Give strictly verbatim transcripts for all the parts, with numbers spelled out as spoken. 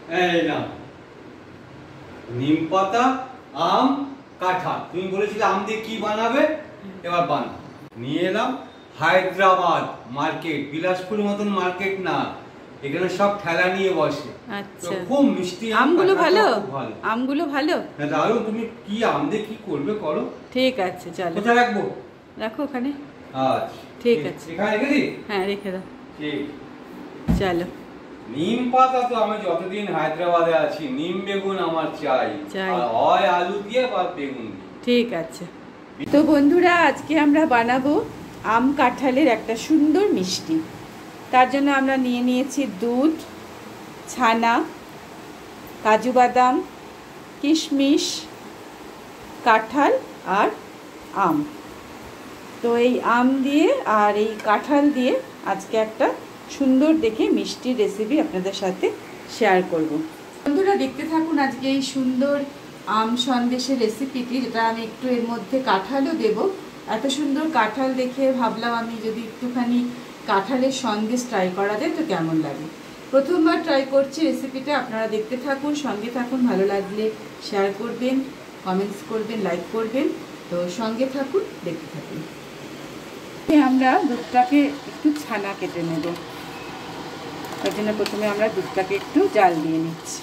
এই না নিম পাতা, আম, কাঁঠাল। তুমি বলেছিলে আম দিয়ে কি বানাবে, এবার বানা। নিয়ে এলাম হায়দ্রাবাদ মার্কেট, বিলাসপুর মতন মার্কেট না, এখানে সব ঠেলা নিয়ে বসে। আচ্ছা, খুব মিষ্টি আমগুলো ভালো, আমগুলো ভালো। হ্যাঁ দারুণ। তুমি কি আম দিয়ে কি করবে করো। ঠিক আছে চলো। কোথায় রাখবো? রাখো ওখানে। আচ্ছা ঠিক আছে, এখানে রেখে দিই। হ্যাঁ রেখে দাও। ঠিক চলো। নিম পাতা তো আমি যতদিন হায়দ্রাবাদে আছি নিম বেগুন আমার চাই, আর হয় আলু দিয়ে বা বেগুন। ঠিক আছে। তো বন্ধুরা আজকে আমরা বানাবো আম কাঁঠালের একটা সুন্দর মিষ্টি। তার জন্য আমরা নিয়ে নিয়েছি দুধ, ছানা, কাজু বাদাম, কিশমিশ, কাঁঠাল আর আম। তো এই আম দিয়ে আর এই কাঁঠাল দিয়ে আজকে একটা সুন্দর দেখে মিষ্টি রেসিপি আপনাদের সাথে শেয়ার করব। বন্ধুরা দেখতে থাকুন আজকে এই সুন্দর আম সন্দেশের রেসিপিটি, যেটা আমি একটু এর মধ্যে কাঁঠালও দেব। এত সুন্দর কাঁঠাল দেখে ভাবলাম আমি যদি একটুখানি কাঁঠালের সন্দেশ ট্রাই করা যায় তো কেমন লাগে। প্রথমবার ট্রাই করছি রেসিপিটা, আপনারা দেখতে থাকুন, সঙ্গে থাকুন। ভালো লাগলে শেয়ার করবেন, কমেন্টস করবেন, লাইক করবেন। তো সঙ্গে থাকুন, দেখতে থাকুন। আমরা দুধটাকে একটু ছানা কেটে নেব, তার জন্য প্রথমে আমরা দুধটাকে একটু জাল দিয়ে নিচ্ছি।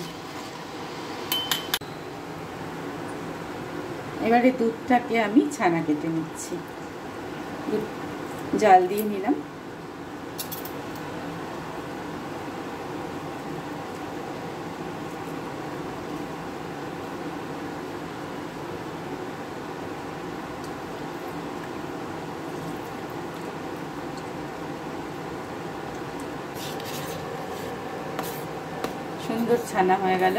এবারে দুধটাকে আমি ছানা কেটে নিচ্ছি। দুধ জাল দিয়ে নিলাম। সুন্দর ছানা হয়ে গেল।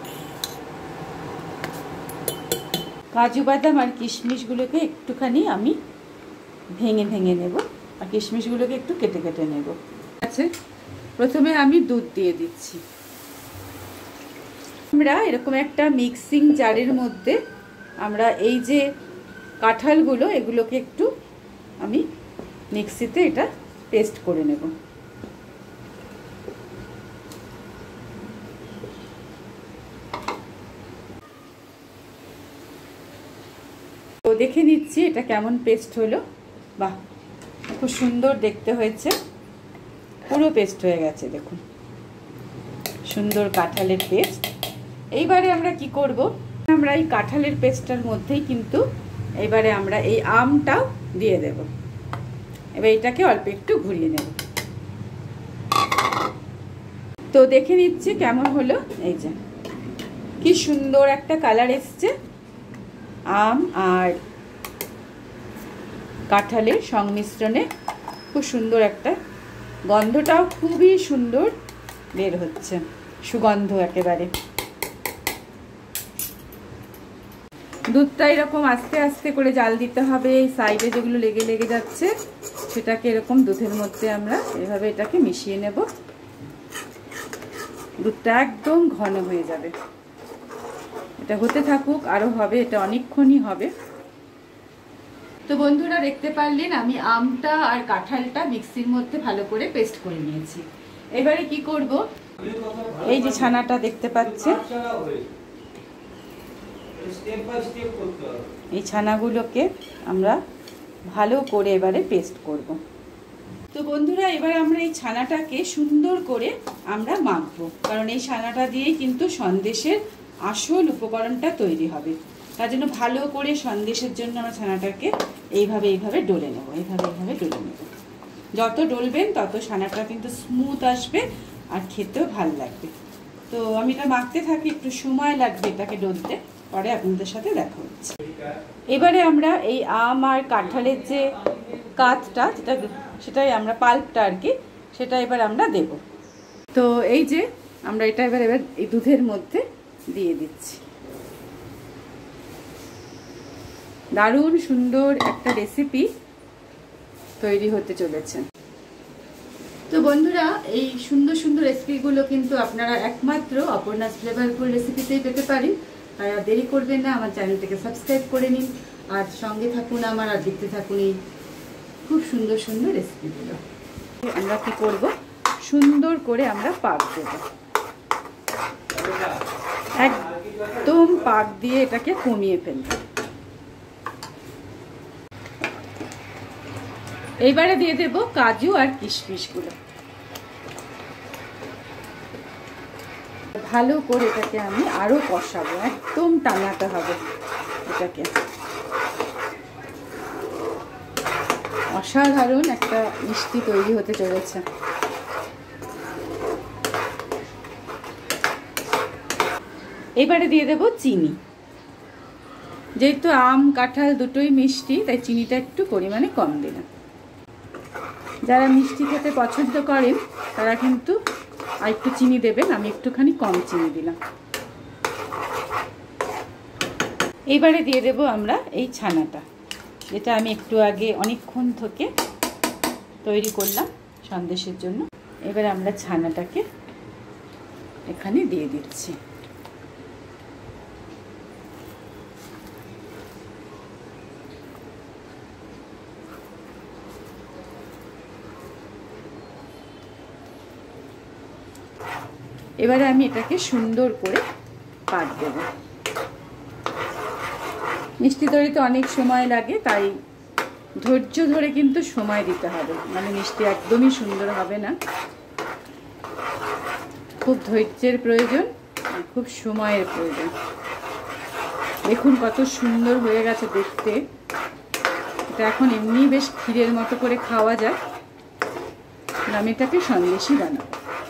কাজু বাদাম আর কিশমিশগুলোকে একটুখানি আমি ভেঙে ভেঙে নেব, আর কিশমিশগুলোকে একটু কেটে কেটে নেব। আচ্ছা, প্রথমে আমি দুধ দিয়ে দিচ্ছি। আমরা এরকম একটা মিক্সিং জারের মধ্যে আমরা এই যে কাঁঠালগুলো এগুলোকে একটু আমি মিক্সিতে এটা পেস্ট করে নেব। তো দেখে নিচ্ছি এটা কেমন পেস্ট হলো। বাহ, খুব সুন্দর দেখতে হয়েছে, পুরো পেস্ট হয়ে গেছে। দেখুন সুন্দর কাঁঠালের পেস্ট। এইবারে আমরা কি করব, আমরা এই কাঁঠালের পেস্টটার মধ্যেই কিন্তু এইবারে আমরা এই আমটাও দিয়ে দেব। এবার এটাকে অল্প একটু ঘুরিয়ে নেব। তো দেখে নিচ্ছি কেমন হলো। এই যে কি সুন্দর একটা কালার এসছে, আম আর কাঁঠালের সংমিশ্রণে খুব সুন্দর একটা গন্ধটাও খুবই সুন্দর বের হচ্ছে, সুগন্ধ একেবারে। দুধটা এরকম আস্তে আস্তে করে জাল দিতে হবে। এই সাইডে যেগুলো লেগে লেগে যাচ্ছে সেটাকে এরকম দুধের মধ্যে আমরা এভাবে এটাকে মিশিয়ে নেব। দুধটা একদম ঘন হয়ে যাবে। এটা হতে থাকুক, আরো হবে, এটা অনেকক্ষণই হবে। তো বন্ধুরা দেখতে পারলেন আমি আমটা আর কাঁঠালটা মিক্সির মধ্যে ভালো করে পেস্ট করে নিয়েছি। এবারে কি করব, এই যে ছানাটা দেখতে পাচ্ছেন, এই ছানাগুলোকে আমরা ভালো করে এবারে পেস্ট করব। তো বন্ধুরা এবার আমরা এই ছানাটাকে সুন্দর করে আমরা মাখবো, কারণ এই ছানাটা দিয়েই কিন্তু সন্দেশের আসল উপকরণটা তৈরি হবে। তার জন্য ভালো করে সন্দেশের জন্য আমরা ছানাটাকে এইভাবে এইভাবে ডলে নেব, এইভাবে এইভাবে ডলে নেব। যত ডলবেন তত ছানাটা কিন্তু স্মুথ আসবে আর খেতেও ভালো লাগবে। তো আমি এটা মাখতে থাকি, একটু সময় লাগবে এটাকে ডলতে, পরে আপনাদের সাথে দেখা হচ্ছে। এবারে আমরা এই আম আর কাঁঠালের যে কাঠটা, যেটা সেটাই আমরা পাল্পটা আর কি, সেটা এবার আমরা দেব। তো এই যে আমরা এটা এবার এবার এই দুধের মধ্যে দিয়ে দিচ্ছি। দারুণ সুন্দর একটা রেসিপি তৈরি হতে চলেছে। তো বন্ধুরা এই সুন্দর সুন্দর রেসিপিগুলো কিন্তু আপনারা একমাত্র অপর্ণাস ফ্লেভারফুল রেসিপিতেই পেতে পারেন। তাই আর দেরি করবেন না, আমার চ্যানেলটাকে সাবস্ক্রাইব করে নিন আর সঙ্গে থাকুন আমার, আর দেখতে থাকুন এই খুব সুন্দর সুন্দর রেসিপিগুলো। আমরা কি করব, সুন্দর করে আমরা পাক দেব। একদম পাক দিয়ে এটাকে কমিয়ে ফেলবে। এইবারে দিয়ে দেব কাজু আর কিশমিশগুলো। ভালো করে এটাকে আমি আরো কষাবো, একদম টানাতে হবে এটাকে। অসাধারণ একটা মিষ্টি তৈরি হতে চলেছে। এবারে দিয়ে দেব চিনি। যেহেতু আম কাঁঠাল দুটোই মিষ্টি, তাই চিনিটা একটু পরিমাণে কম দিলাম। যারা মিষ্টি খেতে পছন্দ করেন তারা কিন্তু আর একটু চিনি দেবেন, আমি একটুখানি কম চিনি দিলাম। এইবারে দিয়ে দেব আমরা এই ছানাটা, যেটা আমি একটু আগে অনেকক্ষণ থেকে তৈরি করলাম সন্দেশের জন্য। এবার আমরা ছানাটাকে এখানে দিয়ে দিচ্ছি। এবারে আমি এটাকে সুন্দর করে পাক দেব। মিষ্টি তৈরিতে অনেক সময় লাগে, তাই ধৈর্য ধরে কিন্তু সময় দিতে হবে, মানে মিষ্টি একদমই সুন্দর হবে না। খুব ধৈর্যের প্রয়োজন, খুব সময়ের প্রয়োজন। দেখুন কত সুন্দর হয়ে গেছে দেখতে। এটা এখন এমনি বেশ ক্ষীরের মতো করে খাওয়া যায়। আমি এটাকে সন্দেশই বানাবো।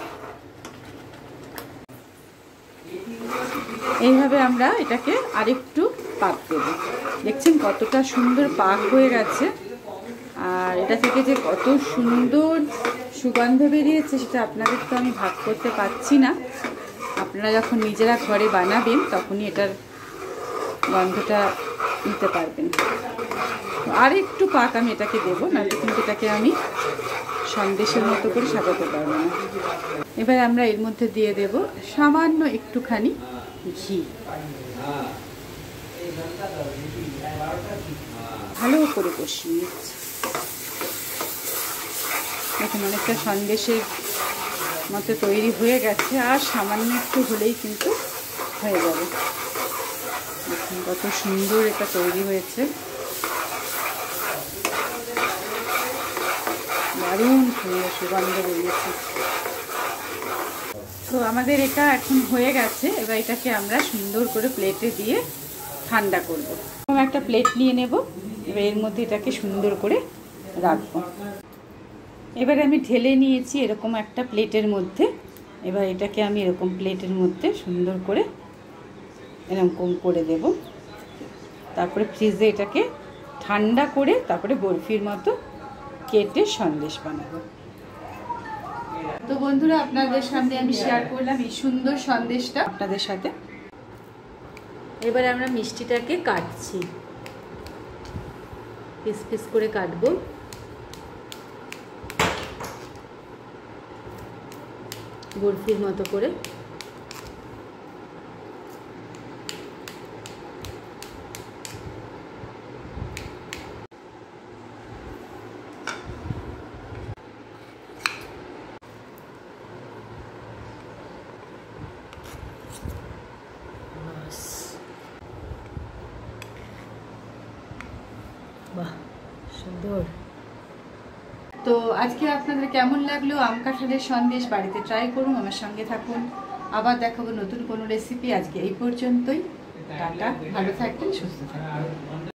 এইভাবে আমরা এটাকে আরেকটু পাক দেব। দেখছেন কতটা সুন্দর পাক হয়ে গেছে, আর এটা থেকে যে কত সুন্দর সুগন্ধ বেরিয়েছে সেটা আপনাদের তো আমি ভাগ করতে পারছি না। আপনারা যখন নিজেরা ঘরে বানাবেন তখনই এটার গন্ধটা নিতে পারবেন। আর একটু পাক আমি এটাকে দেবো, নাহলে কিন্তু এটাকে আমি সন্দেশের মতো করে সাজাতে পারবো না। এবার আমরা এর মধ্যে দিয়ে দেব সামান্য একটুখানি ঘি। ভালো করে কষিয়ে নিচ্ছি। এখন অনেকটা সন্দেশের মতো তৈরি হয়ে গেছে, আর সামান্য একটু হলেই কিন্তু হয়ে যাবে। দেখুন কত সুন্দর এটা তৈরি হয়েছে, দারুণ সুন্দর সুগন্ধ বেরিয়েছে। তো আমাদের এটা এখন হয়ে গেছে। এবার এটাকে আমরা সুন্দর করে প্লেটে দিয়ে ঠান্ডা করব। একটা প্লেট নিয়ে নেব, এবার এর মধ্যে এটাকে সুন্দর করে রাখবো। এবারে আমি ঢেলে নিয়েছি এরকম একটা প্লেটের মধ্যে। এবার এটাকে আমি এরকম প্লেটের মধ্যে সুন্দর করে এরকম করে দেব। তারপরে ফ্রিজে এটাকে ঠান্ডা করে তারপরে বরফির মতো কেটে সন্দেশ বানাবো। তো বন্ধুরা, আপনাদের সামনে আমি শেয়ার করলাম এই সুন্দর সন্দেশটা আপনাদের সাথে। এবারে আমরা মিষ্টিটাকে কাটছি, পিস পিস করে কাটবো। বরফির মতো করে। বাহ, সুন্দর। তো আজকে আপনাদের কেমন লাগলো আম কাঁঠালের সন্দেশ? বাড়িতে ট্রাই করুন, আমার সঙ্গে থাকুন। আবার দেখাবো নতুন কোনো রেসিপি। আজকে এই পর্যন্তই। টাটা, ভালো থাকবেন, সুস্থ থাকবেন।